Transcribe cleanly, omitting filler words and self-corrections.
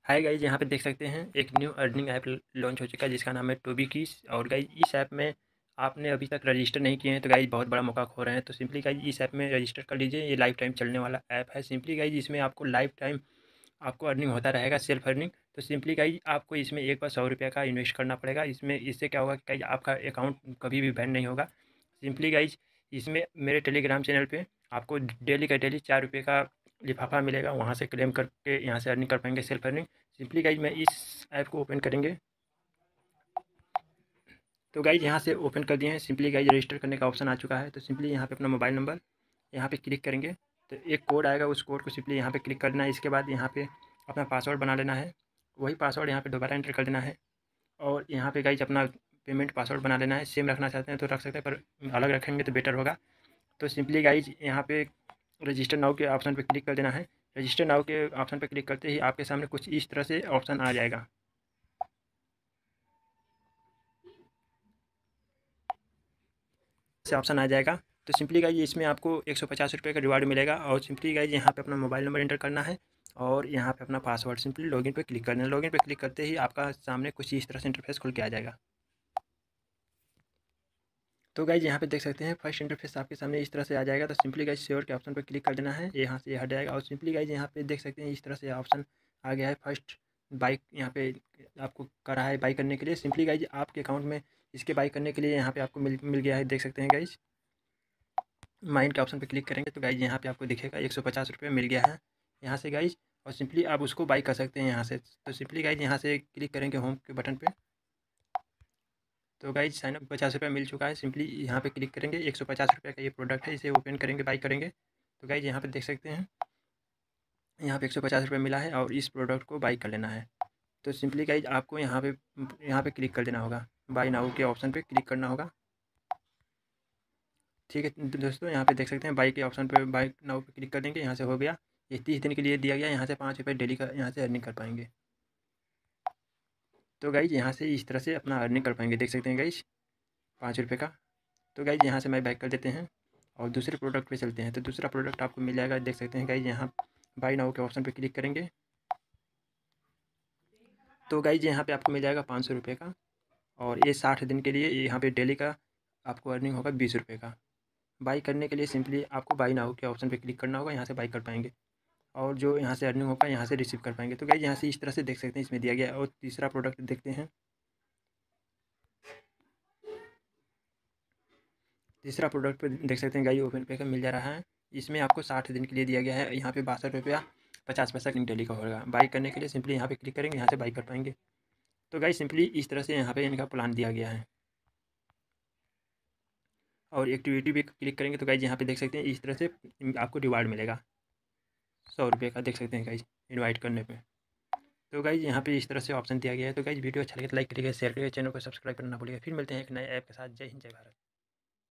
Hi guys, यहाँ पे देख सकते हैं एक न्यू अर्निंग ऐप लॉन्च हो चुका है जिसका नाम है टोबीकीज। और गाइज इस ऐप में आपने अभी तक रजिस्टर नहीं किए हैं तो गाइज बहुत बड़ा मौका खो रहे हैं। तो सिंपली गाइज इस ऐप में रजिस्टर कर लीजिए। ये लाइफ टाइम चलने वाला ऐप है। सिंपली गाइज इसमें आपको लाइफ टाइम आपको अर्निंग होता रहेगा, सेल्फ अर्निंग। तो सिंपली गाइज आपको इसमें एक बार 100 रुपये का इन्वेस्ट करना पड़ेगा। इसमें इससे क्या होगा कि गाइज आपका अकाउंट कभी भी बैन नहीं होगा। सिंपली गाइज इसमें मेरे टेलीग्राम चैनल पे आपको डेली का डेली 4 रुपये का लिफाफा मिलेगा। वहाँ से क्लेम करके यहाँ से अर्निंग कर पाएंगे, सेल्फ अर्निंग। सिंपली गाइज मैं इस ऐप को ओपन करेंगे तो गाइज यहाँ से ओपन कर दिए हैं। सिंपली गाइज रजिस्टर करने का ऑप्शन आ चुका है। तो सिंपली यहाँ पे अपना मोबाइल नंबर यहाँ पे क्लिक करेंगे तो एक कोड आएगा, उस कोड को सिंपली यहाँ पे क्लिक कर देना है। इसके बाद यहाँ पे अपना पासवर्ड बना लेना है। वही पासवर्ड यहाँ पे दोबारा एंटर कर देना है और यहाँ पे गाइज अपना पेमेंट पासवर्ड बना लेना है। सेम रखना चाहते हैं तो रख सकते हैं, पर अलग रखेंगे तो बेटर होगा। तो सिंपली गाइज यहाँ पे रजिस्टर नाउ के ऑप्शन पे क्लिक कर देना है। रजिस्टर नाउ के ऑप्शन पे क्लिक करते ही आपके सामने कुछ इस तरह से ऑप्शन आ जाएगा। से ऑप्शन आ जाएगा तो सिंपली गाइज इसमें आपको 150 रुपये का रिवार्ड मिलेगा। और सिंपली गाइज यहाँ पे अपना मोबाइल नंबर एंटर करना है और यहाँ पे अपना पासवर्ड सिंपली लॉगिन पे क्लिक करना है। लॉगिन पे क्लिक करते ही आपका सामने कुछ इस तरह से इंटरफेस खुल के आ जाएगा। तो गाइज यहाँ पे देख सकते हैं फर्स्ट इंटरफेस आपके सामने इस तरह से आ जाएगा। तो सिंपली गाइज शेयर के ऑप्शन पर क्लिक कर देना है, यहाँ से ये हट जाएगा। और सिंपली गाइज यहाँ पे देख सकते हैं इस तरह से ऑप्शन आ गया है। फर्स्ट बाइक यहाँ पे आपको करा है बाई करने के लिए। सिंपली गाइज आपके अकाउंट में इसके बाई करने के लिए यहाँ पे आपको मिल गया है, देख सकते हैं गाइज। माइंड के ऑप्शन पे क्लिक करेंगे तो गाइज यहाँ पे आपको दिखेगा 150 रुपये मिल गया है यहाँ से गाइज। और सिंपली आप उसको बाई कर सकते हैं यहाँ से। तो सिंपली गाइज यहाँ से क्लिक करेंगे होम के बटन पे तो गाइज साइन अप 50 रुपये मिल चुका है। सिंपली यहाँ पे क्लिक करेंगे, 150 रुपये का ये प्रोडक्ट है, इसे ओपन करेंगे, बाई करेंगे। तो गाइज यहाँ पे देख सकते हैं यहाँ पे 150 रुपये मिला है और इस प्रोडक्ट को बाई कर लेना है। तो सिंपली गाइज आपको यहाँ पे क्लिक कर देना होगा, बाई नाउ के ऑप्शन पे क्लिक करना होगा। ठीक है दोस्तों, यहाँ पे देख सकते हैं बाई के ऑप्शन पे बाई नाउ पे क्लिक कर देंगे। यहाँ से हो गया, ये 30 दिन के लिए दिया गया। यहाँ से 5 रुपये डेली का यहाँ से अर्निंग कर पाएंगे। तो गाइज यहाँ से इस तरह से अपना अर्निंग कर पाएंगे, देख सकते हैं गाइज 5 रुपये का। तो गाइज यहाँ से मैं बैक कर देते हैं और दूसरे प्रोडक्ट पे चलते हैं। तो दूसरा प्रोडक्ट आपको मिल जाएगा, देख सकते हैं गाइज यहाँ बाई नाउ के ऑप्शन पे क्लिक करेंगे तो गाइज यहाँ पे आपको मिल जाएगा 500 रुपये का। और ये 60 दिन के लिए यहाँ पे डेली का आपको अर्निंग होगा 20 रुपये का। बाई करने के लिए सिंपली आपको बाई नाउ के ऑप्शन पे क्लिक करना होगा, यहाँ से बाई कर पाएंगे और जो यहाँ से अर्निंग होगा यहाँ से रिसीव कर पाएंगे। तो गाइज यहाँ से इस तरह से देख सकते हैं इसमें दिया गया है। और तीसरा प्रोडक्ट देखते हैं। तीसरा प्रोडक्ट पे देख सकते हैं गाइज ओपन पे का मिल जा रहा है। इसमें आपको 60 दिन के लिए दिया गया है। यहाँ पे 62 रुपया 50 पैसा डेली का होगा। बाई करने के लिए सिंपली यहाँ पे क्लिक करेंगे, यहाँ से बाई कर पाएंगे। तो गाइज सिंपली इस तरह से यहाँ पे इनका प्लान दिया गया है। और एक्टिविटी पे क्लिक करेंगे तो गाइज यहाँ पे देख सकते हैं इस तरह से आपको रिवार्ड मिलेगा 100 रुपये का, देख सकते हैं गाइज इनवाइट करने पे। तो गाइज यहाँ पे इस तरह से ऑप्शन दिया गया है। तो गाइज वीडियो अच्छा लगे तो लाइक करिएगा, शेयर करिएगा, चैनल को सब्सक्राइब करना ना भूलिएगा। फिर मिलते हैं एक नए ऐप के साथ। जय हिंद, जय भारत।